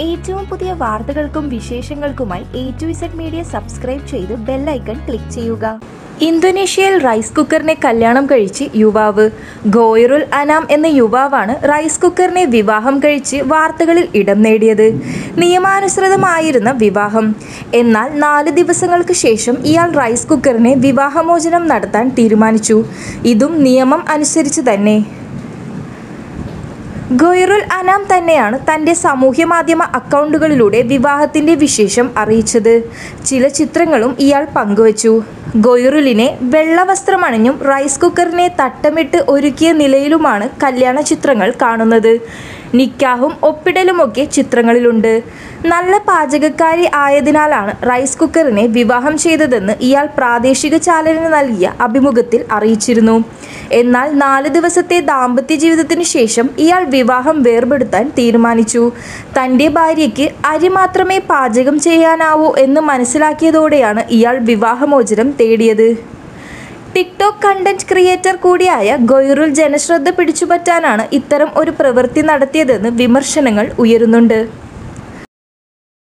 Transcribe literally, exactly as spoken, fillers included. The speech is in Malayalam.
ഏറ്റവും പുതിയ വാർത്തകൾക്കും വിശേഷങ്ങൾക്കുമായി A to Z media subscribe ചെയ്ത് ബെൽ ഐക്കൺ ക്ലിക്ക് ചെയ്യുക. ഇന്തോനേഷ്യയിൽ റൈസ് കുക്കറിനെ കല്യാണം കഴിച്ച് യുവാവ്. ഗോയിറുൽ അനാം എന്ന യുവാവാണ് റൈസ് കുക്കറിനെ വിവാഹം കഴിച്ച് വാർത്തകളിൽ ഇടം നേടിയത്. നിയമാനുസൃതമായിരുന്ന വിവാഹം. എന്നാൽ നാല് ദിവസങ്ങൾക്ക് ശേഷം ഇയാൾ റൈസ് കുക്കറിനെ വിവാഹമോചനം നടത്താൻ തീരുമാനിച്ചു. ഇതും നിയമം അനുസരിച്ച് തന്നെ. ഗോയിറുൽ അനാം തന്നെയാണ് തൻ്റെ സാമൂഹ്യമാധ്യമ അക്കൗണ്ടുകളിലൂടെ വിവാഹത്തിൻ്റെ വിശേഷം അറിയിച്ചത്. ചില ചിത്രങ്ങളും ഇയാൾ പങ്കുവച്ചു. ഗോയിറുലിനെ വെള്ള വസ്ത്രമണിഞ്ഞും റൈസ് കുക്കറിനെ തട്ടമിട്ട് ഒരുക്കിയ നിലയിലുമാണ് കല്യാണ ചിത്രങ്ങൾ കാണുന്നത്. നിക്കാഹും ഒപ്പിടലുമൊക്കെ ചിത്രങ്ങളിലുണ്ട്. നല്ല പാചകക്കാരി ആയതിനാലാണ് റൈസ് കുക്കറിനെ വിവാഹം ചെയ്തതെന്ന് ഇയാൾ പ്രാദേശിക ചാനലിന് നൽകിയ അഭിമുഖത്തിൽ അറിയിച്ചിരുന്നു. എന്നാൽ നാല് ദിവസത്തെ ദാമ്പത്യ ജീവിതത്തിന് ശേഷം ഇയാൾ വിവാഹം വേർപെടുത്താൻ തീരുമാനിച്ചു. തൻ്റെ ഭാര്യയ്ക്ക് അരി മാത്രമേ പാചകം ചെയ്യാനാവൂ എന്ന് മനസ്സിലാക്കിയതോടെയാണ് ഇയാൾ വിവാഹമോചനം തേടിയത്. ടിക്ടോക്ക് കണ്ടന്റ് ക്രിയേറ്റർ കൂടിയായ ഗോയിറുൽ ജനശ്രദ്ധ പിടിച്ചുപറ്റാനാണ് ഇത്തരം ഒരു പ്രവൃത്തി നടത്തിയതെന്ന് വിമർശനങ്ങൾ ഉയരുന്നുണ്ട്.